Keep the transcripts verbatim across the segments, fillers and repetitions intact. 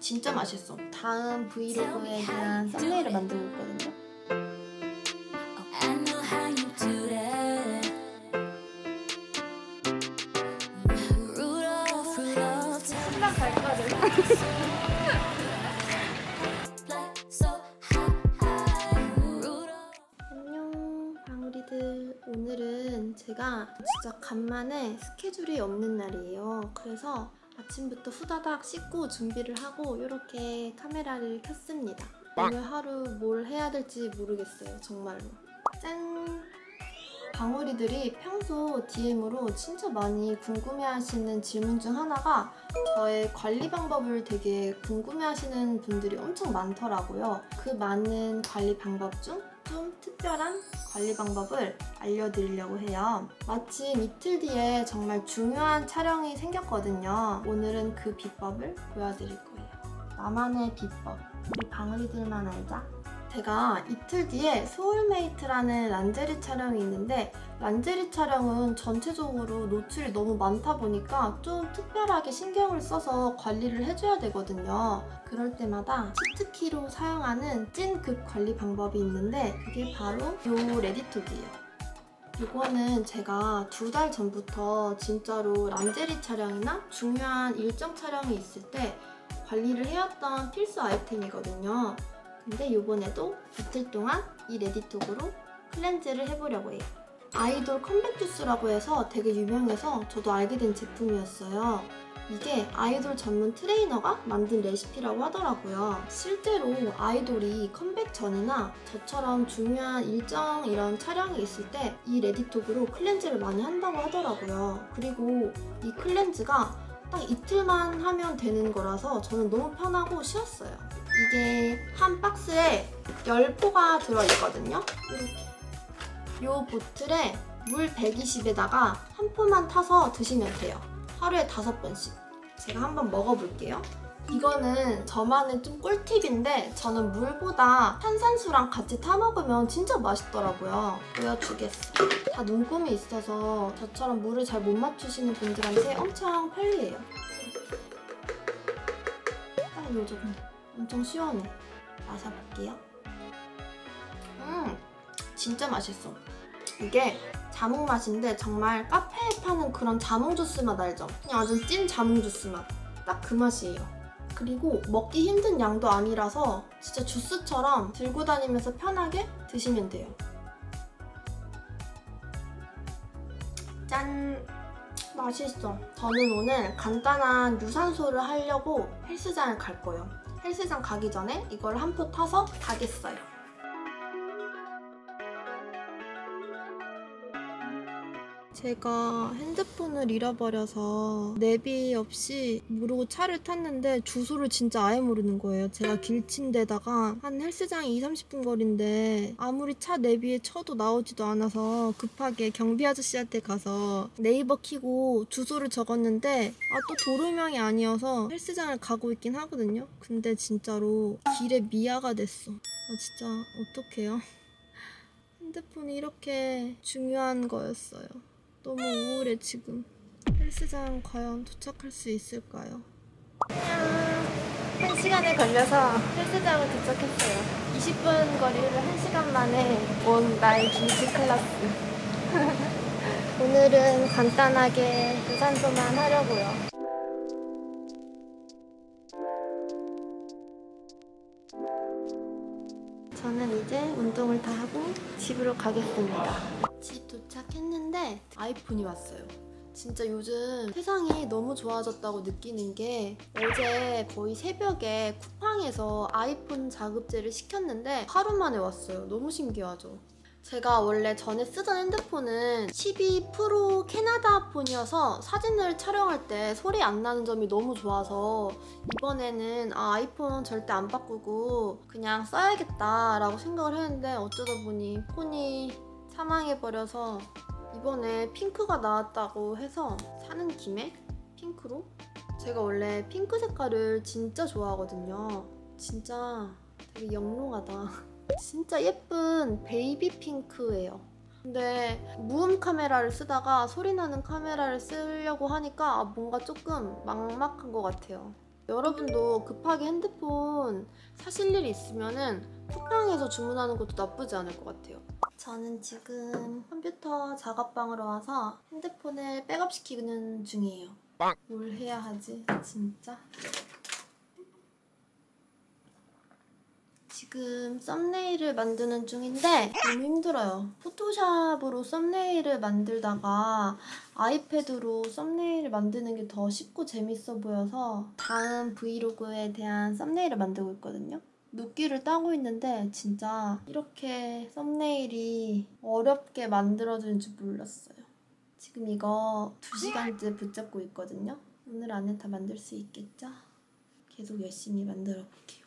진짜 맛있어. 다음 브이로그에 대한 썸네일을 만들고 있거든요. 신랑 갈 거를. 안녕 방울이들. 오늘은 제가 진짜 간만에 스케줄이 없는 날이에요. 그래서 아침부터 후다닥 씻고 준비를 하고 이렇게 카메라를 켰습니다. 오늘 하루 뭘 해야 될지 모르겠어요. 정말로. 짠! 방울이들이 평소 디엠으로 진짜 많이 궁금해하시는 질문 중 하나가 저의 관리 방법을 되게 궁금해하시는 분들이 엄청 많더라고요. 그 많은 관리 방법 중 좀 특별한 관리 방법을 알려드리려고 해요. 마침 이틀 뒤에 정말 중요한 촬영이 생겼거든요. 오늘은 그 비법을 보여드릴 거예요. 나만의 비법, 우리 방울이들만 알자. 제가 이틀 뒤에 소울메이트라는 란제리 촬영이 있는데 란제리 촬영은 전체적으로 노출이 너무 많다 보니까 좀 특별하게 신경을 써서 관리를 해줘야 되거든요. 그럴 때마다 치트키로 사용하는 찐급 관리 방법이 있는데 그게 바로 요 레디톡이에요. 이거는 제가 두 달 전부터 진짜로 란제리 촬영이나 중요한 일정 촬영이 있을 때 관리를 해왔던 필수 아이템이거든요. 근데 이번에도 이틀 동안 이 레디톡으로 클렌즈를 해보려고 해요. 아이돌 컴백 주스라고 해서 되게 유명해서 저도 알게 된 제품이었어요. 이게 아이돌 전문 트레이너가 만든 레시피라고 하더라고요. 실제로 아이돌이 컴백 전이나 저처럼 중요한 일정 이런 촬영이 있을 때 이 레디톡으로 클렌즈를 많이 한다고 하더라고요. 그리고 이 클렌즈가 딱 이틀만 하면 되는 거라서 저는 너무 편하고 쉬웠어요. 이게 한 박스에 열 포가 들어있거든요. 이렇게. 요 보틀에 물 백이십에다가 한 포만 타서 드시면 돼요. 하루에 다섯 번씩. 제가 한번 먹어볼게요. 이거는 저만의 좀 꿀팁인데 저는 물보다 탄산수랑 같이 타 먹으면 진짜 맛있더라고요. 보여주겠어. 다 눈금이 있어서 저처럼 물을 잘 못 맞추시는 분들한테 엄청 편리해요. 딱 요 정도. 엄청 시원해. 마셔볼게요. 음, 진짜 맛있어. 이게 자몽 맛인데 정말 카페에 파는 그런 자몽 주스 맛 알죠? 그냥 아주 찐 자몽 주스 맛. 딱 그 맛이에요. 그리고 먹기 힘든 양도 아니라서 진짜 주스처럼 들고 다니면서 편하게 드시면 돼요. 짠! 맛있어. 저는 오늘 간단한 유산소를 하려고 헬스장을 갈 거예요. 헬스장 가기 전에 이걸 한 포 타서 가겠어요. 제가 핸드폰을 잃어버려서 내비 없이 모르고 차를 탔는데 주소를 진짜 아예 모르는 거예요. 제가 길친 데다가 한 헬스장이 이삼십 분 거리인데 아무리 차 내비에 쳐도 나오지도 않아서 급하게 경비 아저씨한테 가서 네이버 키고 주소를 적었는데 아, 또 도로명이 아니어서 헬스장을 가고 있긴 하거든요. 근데 진짜로 길에 미아가 됐어. 아 진짜 어떡해요. 핸드폰이 이렇게 중요한 거였어요. 너무 우울해 지금. 헬스장 과연 도착할 수 있을까요? 한 시간에 걸려서 헬스장을 도착했어요. 이십 분 거리를 한 시간 만에 온 나의 길치 클래스. 오늘은 간단하게 유산소만 하려고요. 저는 이제 운동을 다 하고 집으로 가겠습니다. 집 도착했는데 아이폰이 왔어요. 진짜 요즘 세상이 너무 좋아졌다고 느끼는 게 어제 거의 새벽에 쿠팡에서 아이폰 자급제를 시켰는데 하루 만에 왔어요. 너무 신기하죠? 제가 원래 전에 쓰던 핸드폰은 십이 프로 캐나다 폰이어서 사진을 촬영할 때 소리 안 나는 점이 너무 좋아서 이번에는 아, 아이폰 절대 안 바꾸고 그냥 써야겠다 라고 생각을 했는데 어쩌다 보니 폰이 사망해버려서 이번에 핑크가 나왔다고 해서 사는 김에 핑크로? 제가 원래 핑크 색깔을 진짜 좋아하거든요. 진짜 되게 영롱하다. 진짜 예쁜 베이비 핑크예요. 근데 무음 카메라를 쓰다가 소리 나는 카메라를 쓰려고 하니까 뭔가 조금 막막한 것 같아요. 여러분도 급하게 핸드폰 사실 일이 있으면은 쿠팡에서 주문하는 것도 나쁘지 않을 것 같아요. 저는 지금 컴퓨터 작업방으로 와서 핸드폰을 백업시키는 중이에요. 뭘 해야 하지, 진짜? 지금 썸네일을 만드는 중인데 너무 힘들어요. 포토샵으로 썸네일을 만들다가 아이패드로 썸네일을 만드는 게 더 쉽고 재밌어 보여서 다음 브이로그에 대한 썸네일을 만들고 있거든요. 눕기를 따고 있는데 진짜 이렇게 썸네일이 어렵게 만들어지는 줄 몰랐어요. 지금 이거 두 시간째 붙잡고 있거든요. 오늘 안에 다 만들 수 있겠죠? 계속 열심히 만들어 볼게요.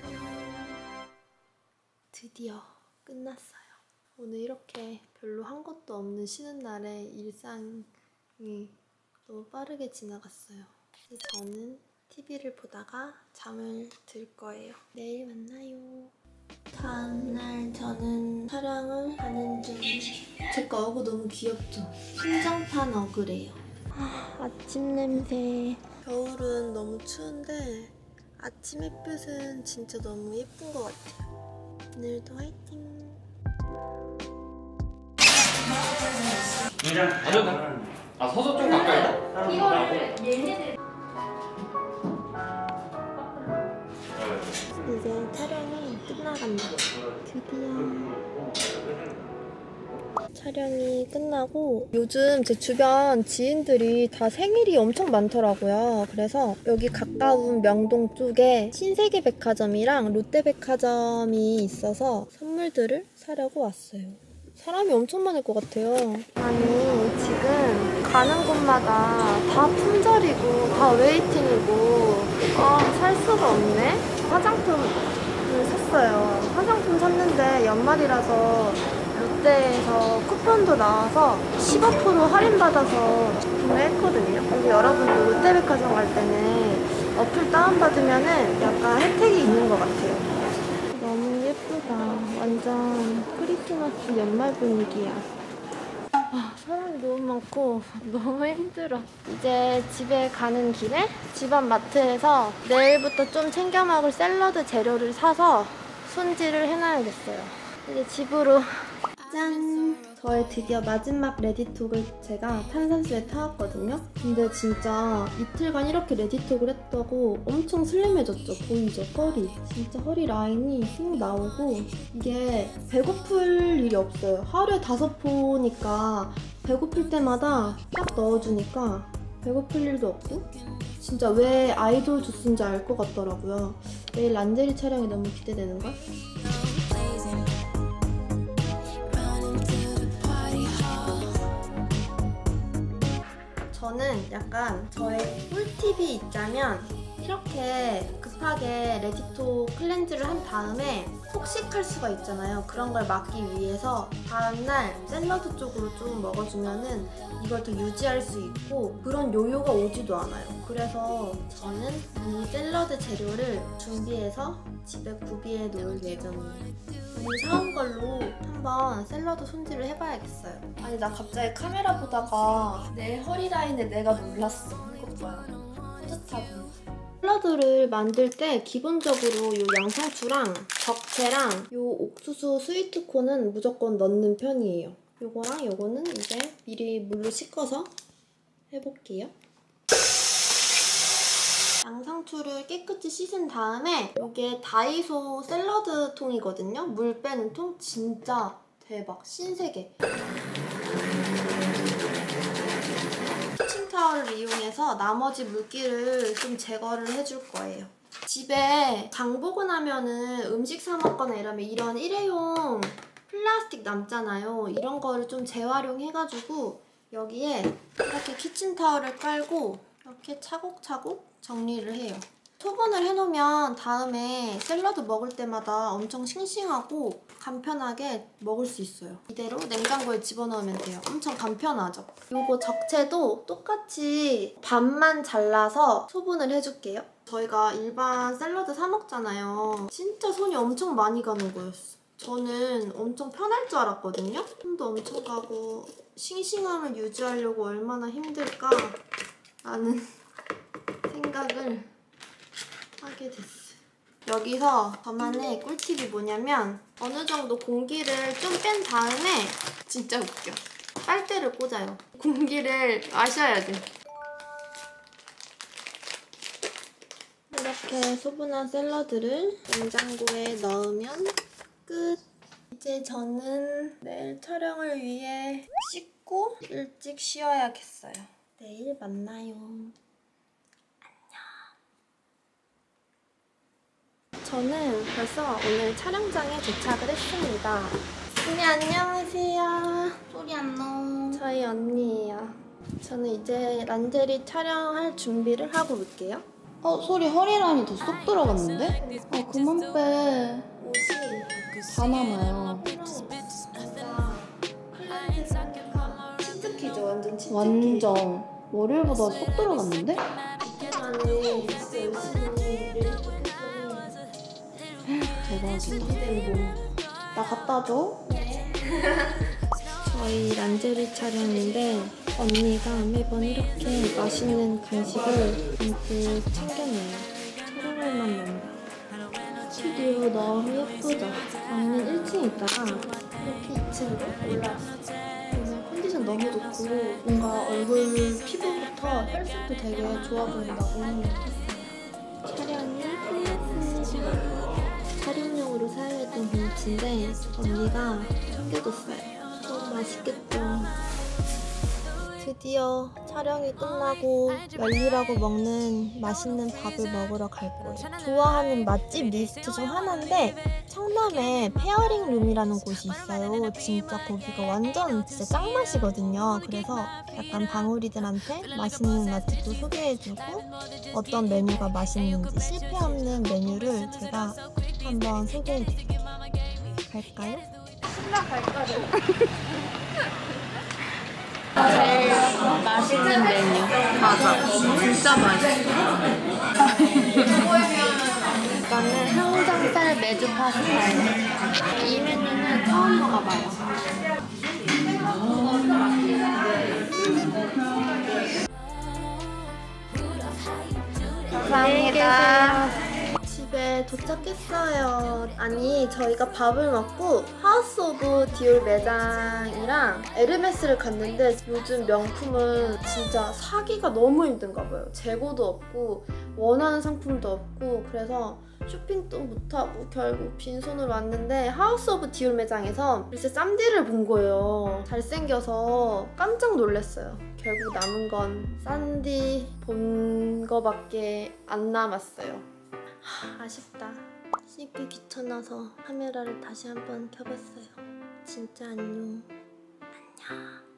드디어 끝났어요. 오늘 이렇게 별로 한 것도 없는 쉬는 날에 일상이 너무 빠르게 지나갔어요. 이제 저는 티비를 보다가 잠을 들 거예요. 내일 만나요. 다음날 저는 촬영을 하는 중이에요. 제 거 어그 너무 귀엽죠? 신정판 어그래요. 아, 아침 냄새. 겨울은 너무 추운데 아침 햇볕은 진짜 너무 예쁜 것 같아요. 오늘도 화이팅! 그냥 가져가. 아 서서 좀 가까이. 이거를 얘네들 이제 촬영이 끝나간다. 드디어 촬영이 끝나고 요즘 제 주변 지인들이 다 생일이 엄청 많더라고요. 그래서 여기 가까운 명동 쪽에 신세계백화점이랑 롯데백화점이 있어서 선물들을 사려고 왔어요. 사람이 엄청 많을 것 같아요. 아니 지금 가는 곳마다 다 품절이고 다 웨이팅이고 아 살 수가 없네. 화장품을 샀어요. 화장품 샀는데 연말이라서 롯데에서 쿠폰도 나와서 십오 퍼센트 할인받아서 구매했거든요. 여기 여러분도 롯데백화점 갈 때는 어플 다운받으면은 약간 혜택이 있는 것 같아요. 너무 예쁘다. 완전 크리스마스 연말 분위기야. 아, 사람이 너무 많고 너무 힘들어. 이제 집에 가는 길에 집 앞 마트에서 내일부터 좀 챙겨 먹을 샐러드 재료를 사서 손질을 해놔야겠어요. 이제 집으로. 짠! 저의 드디어 마지막 레디톡을 제가 탄산수에 타왔거든요. 근데 진짜 이틀간 이렇게 레디톡을 했다고 엄청 슬림해졌죠? 보이죠? 허리. 진짜 허리 라인이 쑥 나오고 이게 배고플 일이 없어요. 하루에 다섯 포니까 배고플 때마다 딱 넣어주니까 배고플 일도 없고 진짜 왜 아이돌 주스인지 알 것 같더라고요. 내일 란제리 촬영이 너무 기대되는걸? 저는 약간 저의 꿀팁이 있자면 이렇게 급하게 레디톡 클렌즈를 한 다음에 폭식할 수가 있잖아요. 그런 걸 막기 위해서 다음날 샐러드 쪽으로 좀 먹어주면은 이걸 더 유지할 수 있고 그런 요요가 오지도 않아요. 그래서 저는 이 샐러드 재료를 준비해서 집에 구비해 놓을 예정이에요. 오늘 사온 걸로 한번 샐러드 손질을 해봐야겠어요. 아니 나 갑자기 카메라 보다가 내 허리 라인에 내가 놀랐어. 이거 봐요. 뿌듯하고. 샐러드를 만들 때 기본적으로 이 양상추랑 적채랑 이 옥수수 스위트콘은 무조건 넣는 편이에요. 요거랑 요거는 이제 미리 물로 씻어서 해볼게요. 양상추를 깨끗이 씻은 다음에 이게 다이소 샐러드 통이거든요. 물 빼는 통 진짜 대박 신세계. 키친타월을 이용해서 나머지 물기를 좀 제거를 해줄 거예요. 집에 장 보고 나면은 음식 사 먹거나 이러면 이런 일회용 플라스틱 남잖아요. 이런 거를 좀 재활용해가지고 여기에 이렇게 키친타월을 깔고 이렇게 차곡차곡 정리를 해요. 소분을 해놓으면 다음에 샐러드 먹을 때마다 엄청 싱싱하고 간편하게 먹을 수 있어요. 이대로 냉장고에 집어넣으면 돼요. 엄청 간편하죠? 요거 적채도 똑같이 반만 잘라서 소분을 해줄게요. 저희가 일반 샐러드 사 먹잖아요. 진짜 손이 엄청 많이 가는 거였어. 저는 엄청 편할 줄 알았거든요? 손도 엄청 가고 싱싱함을 유지하려고 얼마나 힘들까 라는 생각을 하게 됐어요. 여기서 저만의 꿀팁이 뭐냐면 어느 정도 공기를 좀 뺀 다음에 진짜 웃겨. 빨대를 꽂아요. 공기를 마셔야 돼. 이렇게 소분한 샐러드를 냉장고에 넣으면 끝. 이제 저는 내일 촬영을 위해 씻고 일찍 쉬어야겠어요. 내일 만나요. 저는 벌써 오늘 촬영장에 도착을 했습니다. 언니 안녕하세요. 소리 안 나오. 저희 언니예요. 저는 이제 란제리 촬영할 준비를 하고 올게요. 어, 소리 허리라인이 더 쏙 들어갔는데? 아, 그만 빼. 옷이 다 남아요. 진짜 클렌징 하니까 치트키죠. 완전 치트키. 완전. 월요일보다 쏙 들어갔는데? 이틀 만에 진짜 열심히 일을 했더니 대박이다. 준비된 몸. 나 갖다 줘? 저희 란제리 촬영인데 언니가 매번 이렇게 맛있는 간식을 잔뜩 챙겨내요. 촬영할 맛난다. 스튜디오 너무 예쁘죠? 저는 일 층에 있다가 이렇게 이 층으로 올라왔어요. 오늘 컨디션 너무 좋고 뭔가 얼굴 피부부터 혈색도 되게 좋아 보인다고 했어요. 촬영이 끝났습니다. 촬영용으로 사용했던 김치인데 언니가 챙겨줬어요. 너무 맛있겠죠? 드디어 촬영이 끝나고 열일하고 먹는 맛있는 밥을 먹으러 갈 거예요. 좋아하는 맛집 리스트 중 하나인데 청담에 페어링 룸이라는 곳이 있어요. 진짜 거기가 완전 진짜 짱맛이거든요. 그래서 약간 방울이들한테 맛있는 맛집도 소개해주고 어떤 메뉴가 맛있는지 실패 없는 메뉴를 제가 한번 소개해드릴게요. 갈까요? 신라 갈까요? 제일 맛있는 메뉴. 맞아. 진짜 맛있어. 이거는 항정살 메주 파스타. 이 메뉴는 처음 먹어봐요. 감사합니다. 집에 도착했어요. 아니 저희가 밥을 먹고 하우스 오브 디올 매장이랑 에르메스를 갔는데 요즘 명품은 진짜 사기가 너무 힘든가 봐요. 재고도 없고 원하는 상품도 없고 그래서 쇼핑도 못하고 결국 빈손으로 왔는데 하우스 오브 디올 매장에서 글쎄 쌈디를 본 거예요. 잘생겨서 깜짝 놀랐어요. 결국 남은 건 쌈디 본 거밖에 안 남았어요. 하, 아쉽다. 씻기 귀찮아서 카메라를 다시 한번 켜봤어요. 진짜 안녕. 안녕.